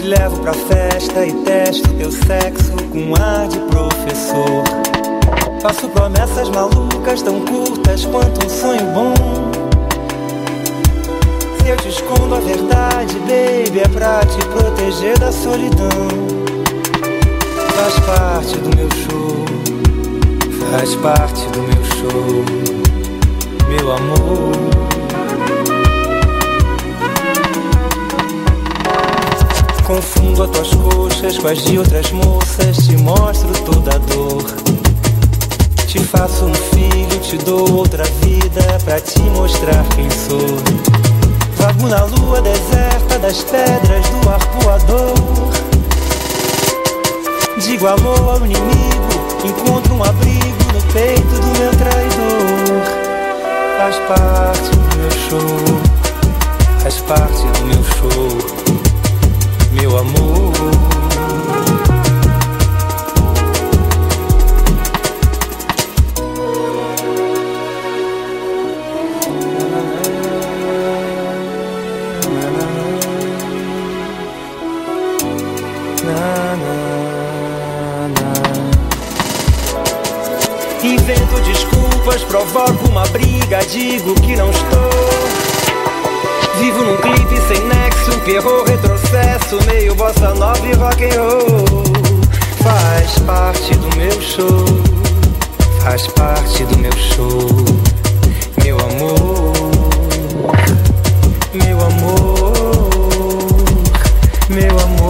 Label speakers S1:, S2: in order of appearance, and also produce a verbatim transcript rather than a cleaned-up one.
S1: levo pra festa e testo teu sexo com ar de professor. Faço promessas malucas tão curtas quanto um sonho bom. Se eu te escondo a verdade, baby, é pra te proteger da solidão. Faz parte do meu show, faz parte do meu show, meu amor. Confundo as tuas coxas com as de outras moças, te mostro toda a dor. Te faço um filho, te dou outra vida pra te mostrar quem sou. Vago na lua deserta das pedras do arpoador. Digo alô ao inimigo, encontro um abrigo no peito do meu traidor. Faz parte do meu show, faz parte do meu show, meu amor. Invento desculpas, provoco uma briga, digo que não estou. Vivo num clipe sem nexo, perro, retrocesso, meio bossa nova e rock and roll. Faz parte do meu show, faz parte do meu show, meu amor, meu amor, meu amor.